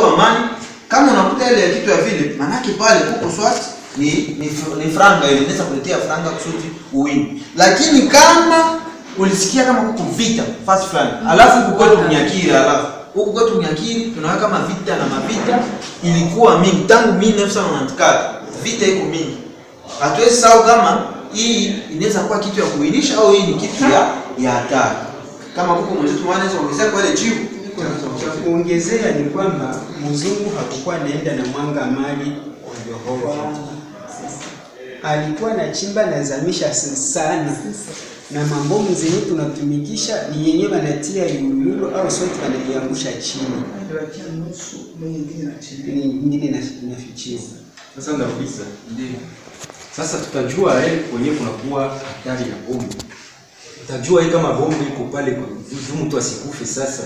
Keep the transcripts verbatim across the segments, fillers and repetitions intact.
tu amani. Kama unakuta ile kitu ya vile, manake pale kuko swati ni ni, ni franga ile inaweza kuletea franga kusudi uwini. Lakini kama ulisikia kama kuko vita fast fulani, alafu huko kwetu Mnyakiri, alafu huko kwetu Mnyakiri tunaona kama vita na mavita ilikuwa mingi tangu mia tisa na tatu. Vita iko mingi. Hatuwezi sawa kama hii inaweza kuwa kitu ya kuinisha au hii ni kitu ya ya hatari. Kama kuko mwenzetu mwanaweza kuongezea kwa ile jibu. Kuongezea ni kwamba mzungu hakukuwa naenda na mwanga mali ovyo. Alikuwa na chimba na zamisha sana. Na mambomu zenye tunatumikisha ni yenye wanatia yululu au sote wanaliangusha chini. Nyingine inafichiwa. Sasa ndio kabisa. Ndio. Sasa tutajua eh kwenye kuna kuwa hatari ya bomu. Tutajua hii kama bomu iko pale kwa mtu asikufe sasa.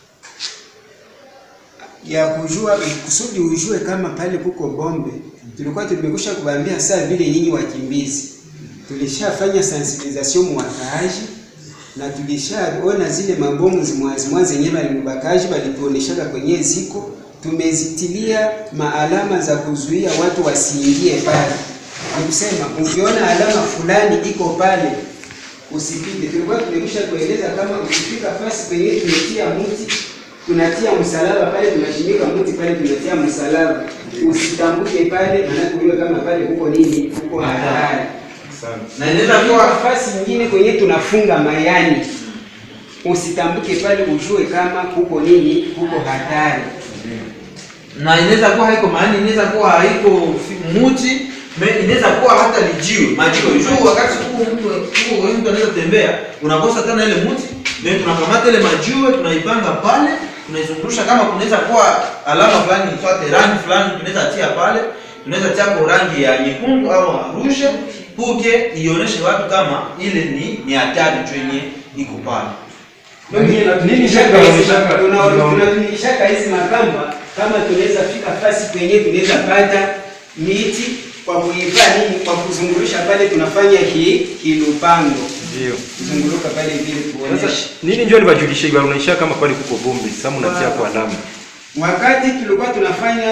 Ya kujua kusudi ujue kama pale kuko bombe. Tulikuwa tumekusha kuambia saa vile nyinyi wakimbizi. Tulishafanya sensibilisation mwakaaji na tulishaona zile mabomu zimwazimwa zenyewe walibakaji walituoneshaka kwenye ziko. Tumezitilia maalama za kuzuia watu wasiingie pale. Nikusema ukiona alama fulani iko pale usipite. Tulikuwa tumekwisha kueleza kama ukifika fasi kwenye tumetia mti, tunatia msalaba pale, tunashimika mti pale, tunatia msalaba. Usitambuke pale, maana kujua kama pale huko nini, huko hatari. Na inaweza kuwa fasi nyingine kwenye tunafunga mayani. Usitambuke pale, ujue kama huko nini, huko hatari. Na inaweza kuwa haiko maana, inaweza kuwa haiko mti, inaweza kuwa hata lijiwe, majiwe. Juu wakati huko mtu huko mtu anaweza tembea, unakosa tena ile mti, na tunakamata ile majiwe, tunaipanga pale, tunaizungusha kama kunaweza kuwa alama fulani ifuate rangi fulani, tunaweza tia pale, tunaweza tia kwa rangi ya nyekundu au rouge, puke ionyeshe watu kama ile ni ni hatari yenye iko pale. Nini shaka tunatumikisha hizi makamba kama tunaweza fika fasi kwenye tunaweza pata miti kwa kuipa nini kwa kuzungurisha pale tunafanya ki kilupango. Ndio. Kuzunguruka pale vile tuonesha. Sasa nini njoo nibajulishe hivi unaisha kama kwani kuko bombe sasa mnatia kwa alama. Wakati tulikuwa tunafanya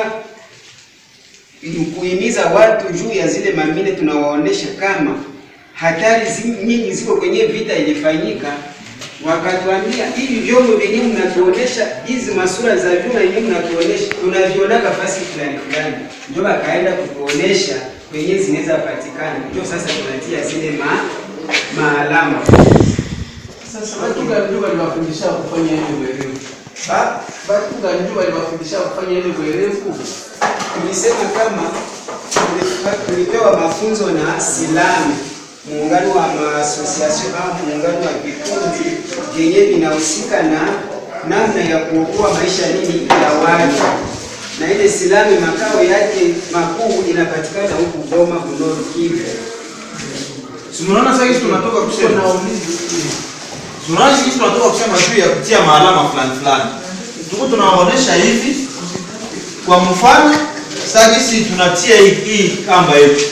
kuhimiza watu juu ya zile mamine tunawaonesha kama hatari nyingi ziko kwenye vita ilifanyika. Wakatuambia hivi vyombo vyenyewe mnatuonesha hizi masura za vyuma yenyewe mnatuonesha tunaviona nafasi fulani fulani, ndio akaenda kutuonesha kwenye zinaweza patikana, ndio sasa tunatia zile ma maalama. Sasa watu gani waliwafundisha kufanya hivyo werevu? Ba watu gani waliwafundisha kufanya hivyo werevu? Tulisema kama tulipewa mafunzo na Silamu, muungano wa association au muungano wa vikundi vyenye vinahusika na namna ya kuokoa maisha nini ya watu. Na ile Silamu makao yake makuu inapatikana huku Goma, Bunoru, Kivu. Tunaona sasa hivi tunatoka kusema Tunaona sisi tunatoka kusema juu ya kutia maalama fulani fulani. Tuko tunawaonesha hivi kwa mfano sasa hivi tunatia hii kamba yetu.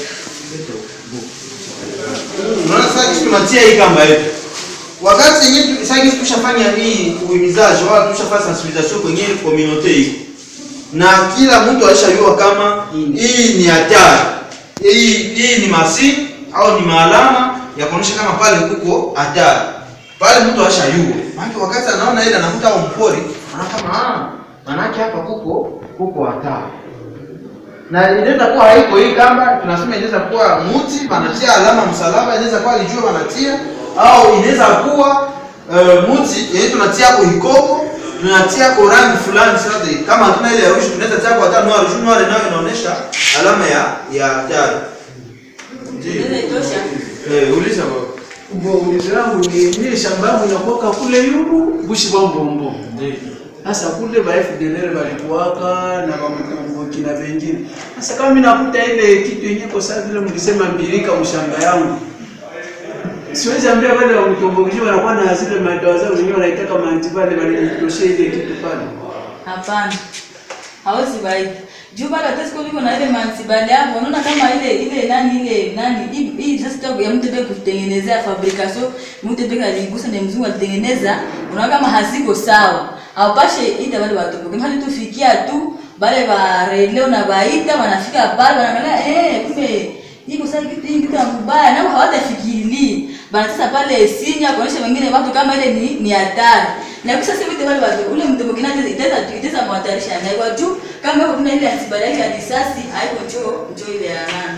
Tunaona sasa hivi tunatia hii kamba yetu. Wakati yenyewe sasa hivi tushafanya hii uhimizaji wala tushafanya sensibilisation kwenye community hii. Na kila mtu alishajua kama hii ni hatari. Hii hii ni masi au ni maalama ya kuonyesha kama pale kuko hatari. Pale mtu ashajua. Maana wakati anaona ile anakuta au mpori, anaona kama ah, manake hapa kuko kuko hatari. Na inaweza kuwa haiko hii kamba, tunasema inaweza kuwa mti, wanatia alama msalaba, inaweza kuwa lijua wanatia au inaweza kuwa uh, mti, yeye tunatia kwa hikopo, tunatia kwa rangi fulani sasa kama hatuna ile ya rushu, tunaweza tia kwa hata noir, rushu noir nayo inaonyesha alama ya ya hatari. Ndio. Eh, uliza baba. Ngo ulizamu ni ile shamba yangu inakuwa kule yubu bushi bombombo. Ndio. Sasa kule ba F D L R walikuwaka na mambo kina vingine. Sasa kama mimi nakuta ile kitu yenyewe kwa sababu vile mlisema mbirika mshamba yangu. Siwezi ambia wale wa mtombogizi wanakuwa na zile madawa zao wenyewe wanaitaka mantibale wanitoshe ile kitu pale. Hapana. Hawezi bai. Juu bado tasiko liko na ile mantibale hapo. Unaona kama ile ile nani ile nani hii sasa ya mtu bado kutengenezea fabrication, mtu bado aligusa na mzungu alitengeneza, unaona kama haziko sawa. Haupashe ita wale watu. Kama tufikia tu bale ba releo na baita wanafika pale wanaangalia eh kumbe hiko sasa kitu hiki kitu mbaya na hawatafikiri bana sasa pale sinya kuonesha wengine watu kama ile ni ni hatari na kisha sasa vitu wale watu ule mtu mwingine itaweza itaweza muhatarisha na kwa juu kama hapo kuna ile antibiotic ya risasi haiko njoo njoo ile ya nani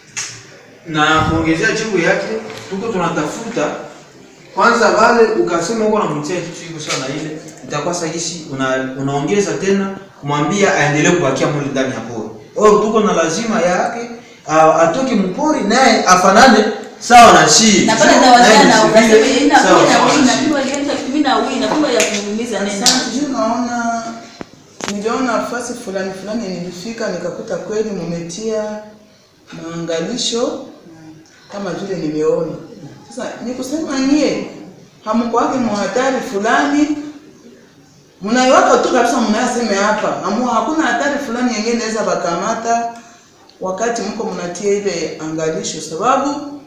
na kuongezea jibu yake tuko tunatafuta kwanza wale ukasema uko unamtia kitu hiko sana ile itakuwa sahihi una, unaongeza tena kumwambia aendelee kubakia mule ndani ya pori. Oh tuko na lazima yake atoke mpori naye afanane sawa na chi. Na pale tawazana ukasema ina kuna inakuwa alianza kutumia wii na kumbe ya kumuumiza neno. Sasa naona niliona nafasi fulani fulani nilifika nikakuta kweli mumetia maangalisho kama vile nimeona. Sasa nikusema nyie hamko wake muhatari fulani mnaiwaka tu kabisa mnasema hapa amu hakuna hatari fulani yenyewe inaweza bakamata wakati mko mnatia ile angalisho sababu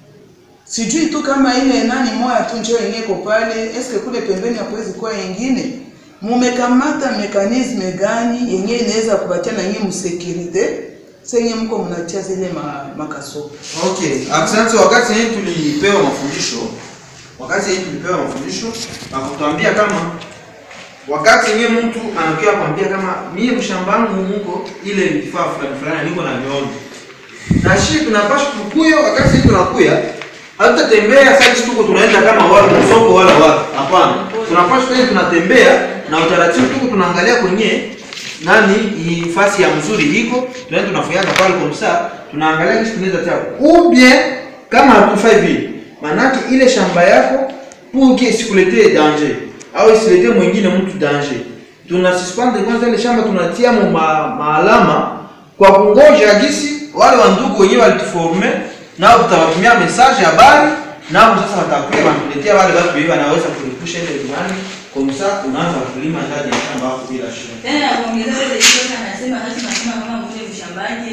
sijui tu kama ile nani moja tu njoo yenyewe iko pale eske kule pembeni hapoezi kuwa nyingine mumekamata mekanisme gani yenyewe inaweza kubatia na nyinyi msecurity senye mko mnatia zile ma, makaso. Okay, asante. Wakati hii tulipewa mafundisho, wakati hii tulipewa mafundisho akutuambia kama wakati yeye mtu anakuja kwambia kama mimi mshambangu muko ile kifaa fulani fulani niko na viona. Na sisi tunapaswa tukuyo wakati hii tunakuya hata tembea sasa tuko tunaenda kama wale soko wala watu. Hapana. Tunapaswa kwenda tunatembea na utaratibu tuko tunaangalia kwenye nani ifasi ya mzuri iko tunaenda tunafuyaga pale kwa msaa tunaangalia kitu tunaweza tia ubie kama hatufai vile manake ile shamba yako puke sikuletee danger au isilete mwingine mtu danger tunasuspend kwanza ile shamba tunatia ma, maalama kwa kungoja gisi wale wandugu wenyewe walituforme nao tutawatumia message habari nao sasa watakuja wanatuletea wale watu wenyewe wanaweza kurepusha ile imani kwa msaa unaanza kulima ndani ya shamba hapo bila shida. Tena kuongeza ile kitu anasema hata tunasema kama mmoja mshambaji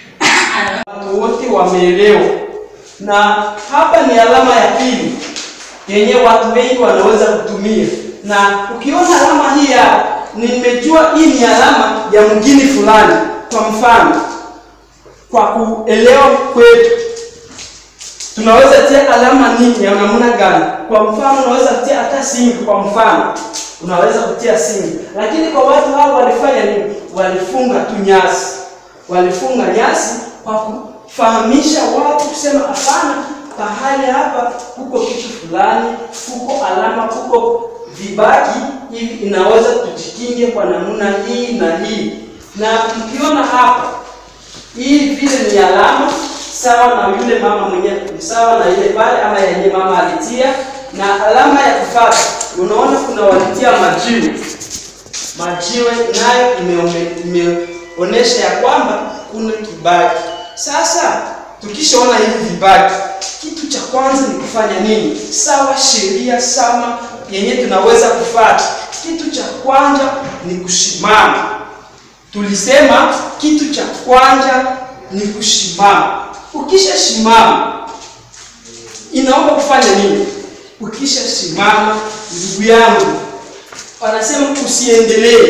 watu wote wameelewa. Na hapa ni alama ya pili yenye watu wengi wanaweza kutumia. Na ukiona alama hii ya nimejua hii ni alama ya mgini fulani kwa mfano kwa kuelewa kwetu tunaweza tia alama nini ya namna gani? Kwa mfano unaweza kutia hata singi kwa mfano. Unaweza kutia singi. Lakini kwa watu hao walifanya nini? Walifunga tu nyasi. Walifunga nyasi kwa kufahamisha watu kusema hapana pahali hapa kuko kitu fulani, kuko alama, kuko vibaki hivi inaweza tujikinge kwa namna hii na hii. Na mkiona hapa hii vile ni alama sawa na yule mama mwenyewe, sawa na ile pale ama yenye mama alitia na alama ya kufuata. Unaona kuna walitia majiwe. Majiwe nayo imeonesha ya kwamba kuna kibaki. Sasa tukishaona hivi vibaki, kitu cha kwanza ni kufanya nini? Sawa sheria sama yenye tunaweza kufuata. Kitu cha kwanza ni kusimama. Tulisema kitu cha kwanza ni kusimama. Ukisha simama inaomba kufanya nini? Ukisha simama ndugu yangu wanasema usiendelee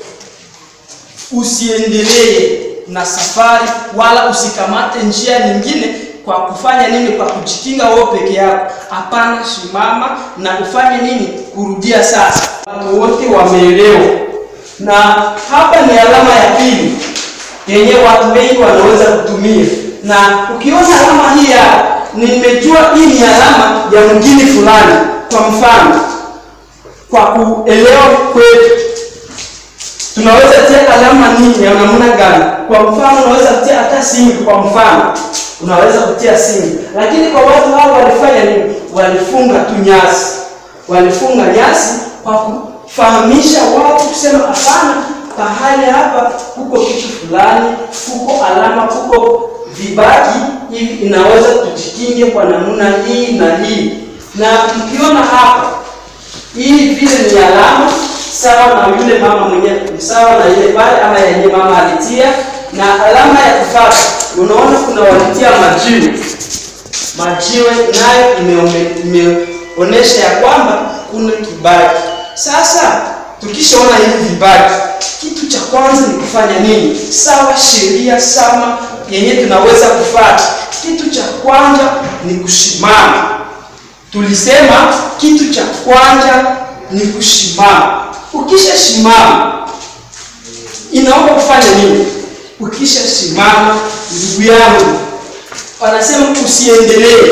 usiendelee na safari wala usikamate njia nyingine kwa kufanya nini? Kwa kujikinga wewe peke yako. Hapana, simama na ufanye nini? Kurudia sasa. Watu wote wameelewa. Na hapa ni alama ya pili yenye watu wengi wanaweza kutumia. Na ukiona alama hii ya nimejua hii ni alama ya mgini fulani kwa mfano kwa kuelewa kwetu tunaweza tia alama nini ya namna gani? Kwa mfano unaweza kutia hata singi kwa mfano. Unaweza kutia singi. Lakini kwa watu hao walifanya nini? Walifunga tu nyasi. Walifunga nyasi kwa kufahamisha watu kusema hapana pahali hapa kuko kitu fulani, kuko alama, kuko vibaki hivi inaweza tujikinge kwa namna hii na hii. Na mkiona hapa hii vile ni alama sawa na yule mama mwenyewe, sawa na ile pale ama yenye mama alitia na alama ya kufuata. Unaona kuna walitia majiwe. Majiwe nayo imeonesha ya kwamba kuna kibaki. Sasa tukishaona hivi vibaki, kitu cha kwanza ni kufanya nini? Sawa sheria sama yenye tunaweza kufuata. Kitu cha kwanza ni kusimama. Tulisema kitu cha kwanza ni kusimama. Ukisha simama inaomba kufanya nini? Ukisha simama, ndugu yangu, wanasema usiendelee.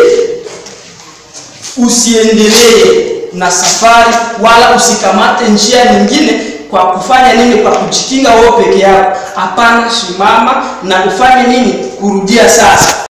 Usiendelee na safari wala usikamate njia nyingine kwa kufanya nini? Kwa kujikinga wewe peke yako. Hapana, simama na ufanye nini? Kurudia sasa.